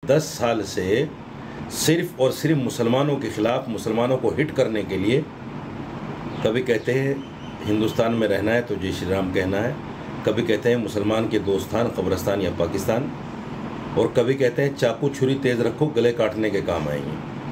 10 साल से सिर्फ और सिर्फ मुसलमानों के ख़िलाफ़, मुसलमानों को हिट करने के लिए, कभी कहते हैं हिंदुस्तान में रहना है तो जय श्री राम कहना है, कभी कहते हैं मुसलमान के दोस्तान कब्रिस्तान या पाकिस्तान, और कभी कहते हैं चाकू छुरी तेज़ रखो गले काटने के काम आएंगे।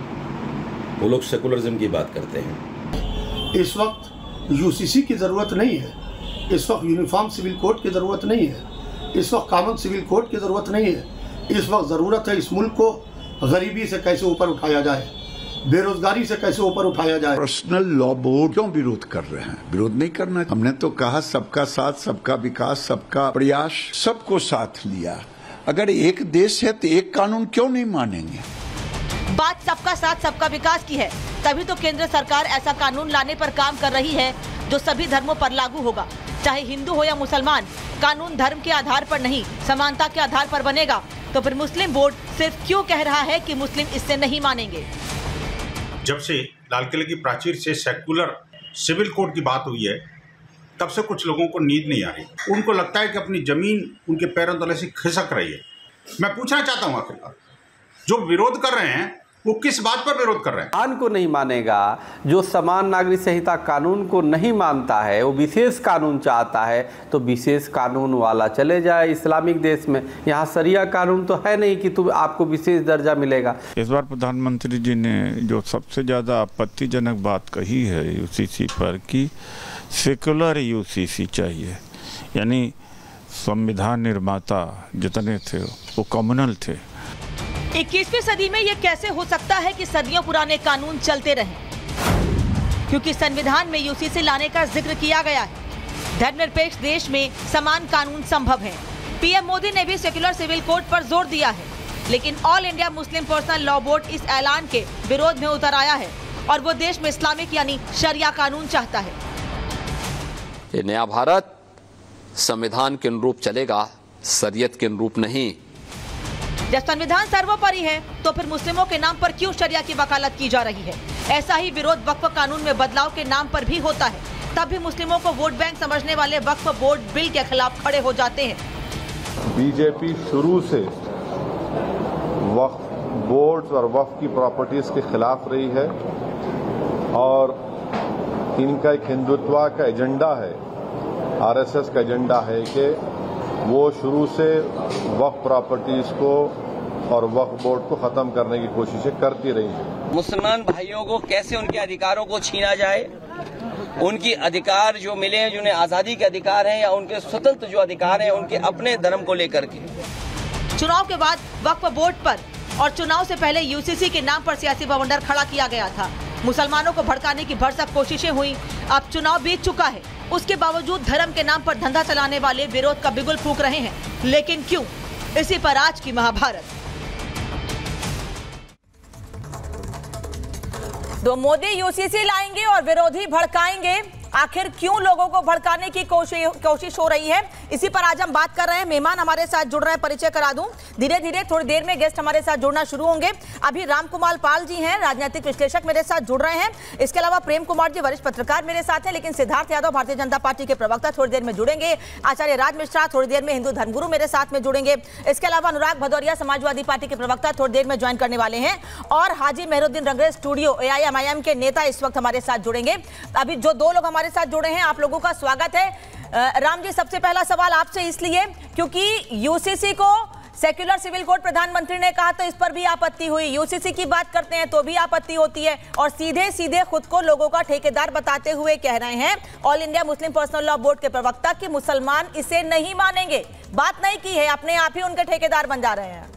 वो लोग सेकुलरिज्म की बात करते हैं। इस वक्त यूसीसी की ज़रूरत नहीं है, इस वक्त यूनिफॉर्म सिविल कोड की ज़रूरत नहीं है, इस वक्त कॉमन सिविल कोड की ज़रूरत नहीं है। इस वक्त ज़रूरत है इस मुल्क को गरीबी से कैसे ऊपर उठाया जाए, बेरोजगारी से कैसे ऊपर उठाया जाए। पर्सनल लॉ बोर्ड क्यों विरोध कर रहे हैं? विरोध नहीं करना। हमने तो कहा सबका साथ, सबका विकास, सबका प्रयास, सबको साथ लिया। अगर एक देश है तो एक कानून क्यों नहीं मानेंगे? बात सबका साथ सबका विकास की है, तभी तो केंद्र सरकार ऐसा कानून लाने पर काम कर रही है जो सभी धर्मों पर लागू होगा, चाहे हिंदू हो या मुसलमान। कानून धर्म के आधार पर नहीं, समानता के आधार पर बनेगा। तो फिर मुस्लिम बोर्ड सिर्फ क्यों कह रहा है कि मुस्लिम इससे नहीं मानेंगे? जब से लाल किले की प्राचीर से सेकुलर सिविल कोड की बात हुई है, तब से कुछ लोगों को नींद नहीं आ रही। उनको लगता है कि अपनी जमीन उनके पैरों तले से खिसक रही है। मैं पूछना चाहता हूँ, आखिरकार जो विरोध कर रहे हैं वो किस बात पर विरोध कर रहे हैं? कानून को नहीं मानेगा, जो समान नागरिक संहिता कानून को नहीं मानता है, वो विशेष कानून चाहता है, तो विशेष कानून वाला चले जाए इस्लामिक देश में। यहाँ शरिया कानून तो है नहीं कि तुम आपको विशेष दर्जा मिलेगा। इस बार प्रधानमंत्री जी ने जो सबसे ज़्यादा आपत्तिजनक बात कही है यूसीसी पर कि सेकुलर यूसीसी चाहिए, यानी संविधान निर्माता जितने थे वो कम्युनल थे। 21वीं सदी में ये कैसे हो सकता है कि सदियों पुराने कानून चलते रहें? क्योंकि संविधान में यूसीसी लाने का जिक्र किया गया है। धर्मनिरपेक्ष देश में समान कानून संभव है। पीएम मोदी ने भी सेकुलर सिविल कोड पर जोर दिया है, लेकिन all India Muslim personal law board इस ऐलान के विरोध में उतर आया है और वो देश में इस्लामिक यानी शरिया कानून चाहता है। ये नया भारत संविधान के अनुरूप चलेगा, शरीयत के अनुरूप नहीं। जब संविधान सर्वोपरि है तो फिर मुस्लिमों के नाम पर क्यों शरिया की वकालत की जा रही है? ऐसा ही विरोध वक्फ कानून में बदलाव के नाम पर भी होता है। तब भी मुस्लिमों को वोट बैंक समझने वाले वक्फ बोर्ड बिल के खिलाफ खड़े हो जाते हैं। बीजेपी शुरू से वक्फ बोर्ड्स और वक्फ की प्रॉपर्टीज के खिलाफ रही है और इनका एक हिंदुत्व का एजेंडा है, आरएसएस का एजेंडा है कि वो शुरू से वक्फ प्रॉपर्टीज को और वक्फ बोर्ड को खत्म करने की कोशिशें करती रही है। मुसलमान भाइयों को कैसे उनके अधिकारों को छीना जाए, उनकी अधिकार जो मिले हैं, जिन्हें आजादी के अधिकार हैं या उनके स्वतंत्र जो अधिकार हैं उनके अपने धर्म को लेकर के। चुनाव के बाद वक्फ बोर्ड पर और चुनाव से पहले यूसीसी के नाम पर सियासी बवंडर खड़ा किया गया था। मुसलमानों को भड़काने की भरसक कोशिशें हुई। अब चुनाव बीत चुका है, उसके बावजूद धर्म के नाम पर धंधा चलाने वाले विरोध का बिगुल फूंक रहे हैं। लेकिन क्यों? इसी पर आज की महाभारत। तो मोदी यूसीसी लाएंगे और विरोधी भड़काएंगे। आखिर क्यों लोगों को भड़काने की कोशिश हो रही है, इसी पर आज हम बात कर रहे हैं। मेहमान हमारे साथ जुड़ रहे हैं, परिचय करा दूं। धीरे धीरे थोड़ी देर में गेस्ट हमारे साथ जुड़ना शुरू होंगे। अभी रामकुमार पाल जी हैं, राजनीतिक विश्लेषक मेरे साथ जुड़ रहे हैं। इसके अलावा प्रेम कुमार जी वरिष्ठ पत्रकार मेरे साथ हैं। लेकिन सिद्धार्थ यादव भारतीय जनता पार्टी के प्रवक्ता थोड़ी देर में जुड़ेंगे। आचार्य राज मिश्रा थोड़ी देर में हिंदू धर्मगुरु मेरे साथ में जुड़ेंगे। इसके अलावा अनुराग भदौरिया समाजवादी पार्टी के प्रवक्ता थोड़ी देर में ज्वाइन करने वाले हैं। और हाजी मेहरुद्दीन रंगरेज स्टूडियो एआईएमआईएम के नेता इस वक्त हमारे साथ जुड़ेंगे। अभी जो दो लोग हमारे साथ जुड़े हैं, आप लोगों का स्वागत है। राम जी, सबसे पहला सवाल आपसे इसलिए क्योंकि यूसीसी को सेक्युलर सिविल कोड प्रधानमंत्री ने कहा तो इस पर भी आपत्ति हुई। यूसीसी की बात करते हैं तो भी आपत्ति होती है और सीधे सीधे खुद को लोगों का ठेकेदार बताते हुए कह रहे हैं all India Muslim personal law board के प्रवक्ता कि मुसलमान इसे नहीं मानेंगे। बात नहीं की है, अपने आप ही उनके ठेकेदार बन जा रहे हैं।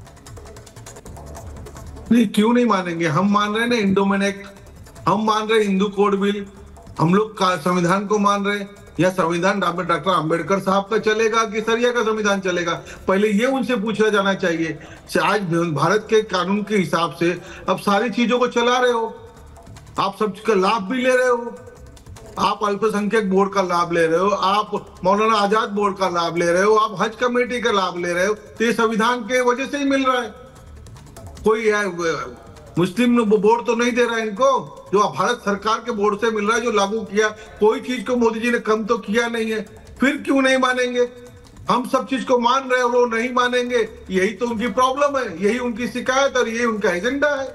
नहीं, क्यों नहीं मानेंगे? हम मान रहे हैं ना इंडोमेन एक्ट, हम मान रहे हिंदू कोड बिल, हम लोग का संविधान को मान रहे हैं। या संविधान डॉक्टर अंबेडकर साहब का चलेगा कि सरिया का संविधान चलेगा? पहले ये उनसे पूछा जाना चाहिए। आज भारत के कानून के हिसाब से अब सारी चीजों को चला रहे हो, आप सबका लाभ भी ले रहे हो। आप अल्पसंख्यक बोर्ड का लाभ ले रहे हो, आप मौलाना आजाद बोर्ड का लाभ ले रहे हो, आप हज कमेटी का लाभ ले रहे हो। तो ये संविधान के वजह से ही मिल रहा है। कोई मुस्लिम बोर्ड तो नहीं दे रहा है इनको, जो भारत सरकार के बोर्ड से मिल रहा है, जो लागू किया। कोई चीज को मोदी जी ने कम तो किया नहीं है, फिर क्यों नहीं मानेंगे? हम सब चीज को मान रहे हैं और वो नहीं मानेंगे, यही तो उनकी प्रॉब्लम है, यही उनकी शिकायत और यही उनका एजेंडा है।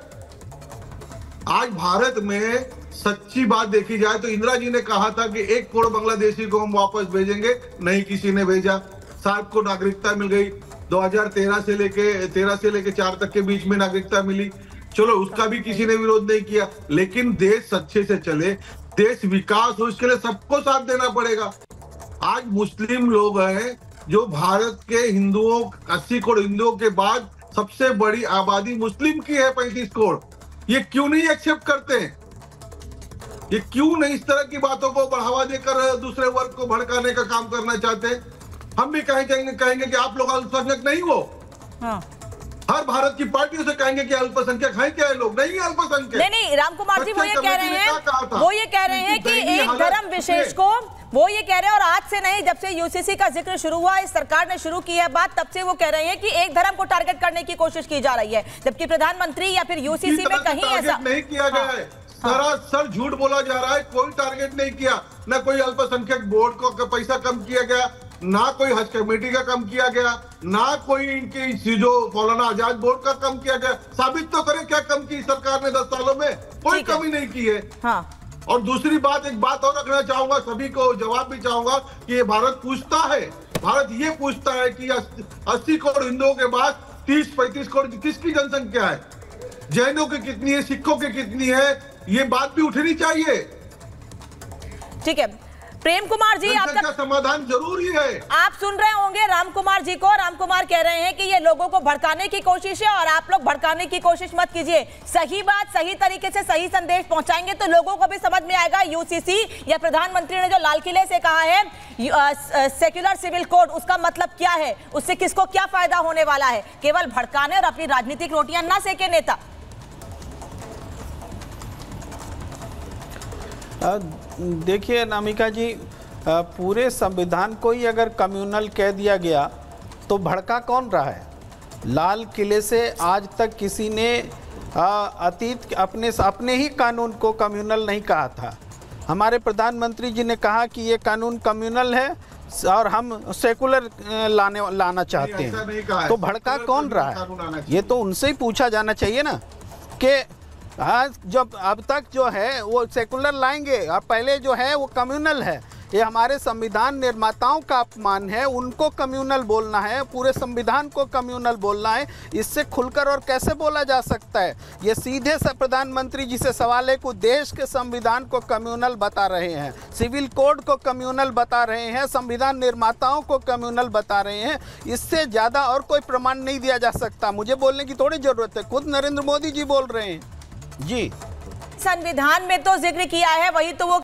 आज भारत में सच्ची बात देखी जाए तो इंदिरा जी ने कहा था कि 1 करोड़ बांग्लादेशी को हम वापस भेजेंगे, नहीं किसी ने भेजा। साहब को नागरिकता मिल गई, 2013 से लेके 4 तक के बीच में नागरिकता मिली, चलो उसका भी किसी ने विरोध नहीं किया। लेकिन देश अच्छे से चले, देश विकास हो, इसके लिए सबको साथ देना पड़ेगा। आज मुस्लिम लोग हैं जो भारत के हिंदुओं 80 करोड़ हिंदुओं के बाद सबसे बड़ी आबादी मुस्लिम की है, 35 करोड़। ये क्यों नहीं एक्सेप्ट करते हैं? ये क्यों नहीं इस तरह की बातों को बढ़ावा देकर दूसरे वर्ग को भड़काने का काम करना चाहते हैं? हम भी कहेंगे कि आप लोग अल्पसंख्यक नहीं हो। हाँ। हर भारत की पार्टियों से कहेंगे कि अल्पसंख्यक है क्या है लोग? नहीं अल्पसंख्यक। नहीं राम कुमार जी वो ये कह रहे हैं कि एक धर्म विशेष को, वो ये कह रहे हैं, और आज से नहीं, जब से यूसीसी का जिक्र शुरू हुआ, इस सरकार ने शुरू की है बात, तब से वो कह रहे हैं कि एक धर्म को टारगेट करने की कोशिश की जा रही है, जबकि प्रधानमंत्री या फिर यूसीसी में कहीं ऐसा नहीं किया गया है। सरासर झूठ बोला जा रहा है, कोई टारगेट नहीं किया, ना कोई अल्पसंख्यक बोर्ड को पैसा कम किया गया, ना कोई हज कमेटी का कम किया गया, ना कोई इनकी जो मौलाना आजाद बोर्ड का कम किया गया। साबित तो करें क्या कम की सरकार ने 10 सालों में? कोई कमी नहीं की है। हाँ। और दूसरी बात, एक बात और रखना चाहूंगा, सभी को जवाब भी चाहूंगा कि ये भारत पूछता है, भारत ये पूछता है कि 80 करोड़ हिंदुओं के बाद 30-35 करोड़ किसकी जनसंख्या है, जैनों की कितनी है, सिखों की कितनी है, ये बात भी उठनी चाहिए। ठीक है प्रेम कुमार जी, आपका समाधान जरूरी है। आप सुन रहे होंगे राम कुमार जी को। राम कुमार कह रहे हैं कि ये लोगों को भड़काने की कोशिश है और आप लोग भड़काने की कोशिश मत कीजिए। सही बात सही तरीके से सही संदेश पहुंचाएंगे तो लोगों को भी समझ में आएगा। यूसीसी या प्रधानमंत्री ने जो लाल किले से कहा है सेक्युलर सिविल कोड, उसका मतलब क्या है, उससे किसको क्या फायदा होने वाला है। केवल भड़काने और अपनी राजनीतिक रोटियां ना सेके नेता। देखिए नामिका जी, पूरे संविधान को ही अगर कम्युनल कह दिया गया तो भड़का कौन रहा है? लाल किले से आज तक किसी ने अतीत अपने ही कानून को कम्युनल नहीं कहा था। हमारे प्रधानमंत्री जी ने कहा कि ये कानून कम्युनल है और हम सेकुलर लाना चाहते हैं, तो भड़का कौन रहा है? ये तो उनसे ही पूछा जाना चाहिए ना कि आज जब अब तक जो है वो सेकुलर लाएंगे और पहले जो है वो कम्युनल है। ये हमारे संविधान निर्माताओं का अपमान है, उनको कम्युनल बोलना है, पूरे संविधान को कम्युनल बोलना है। इससे खुलकर और कैसे बोला जा सकता है? ये सीधे से प्रधानमंत्री जी से सवाल है कि देश के संविधान को कम्युनल बता रहे हैं, सिविल कोड को कम्युनल बता रहे हैं, संविधान निर्माताओं को कम्युनल बता रहे हैं। इससे ज़्यादा और कोई प्रमाण नहीं दिया जा सकता। मुझे बोलने की थोड़ी ज़रूरत है, खुद नरेंद्र मोदी जी बोल रहे हैं जी। संविधान में तो जिक्र किया है, वही तो वो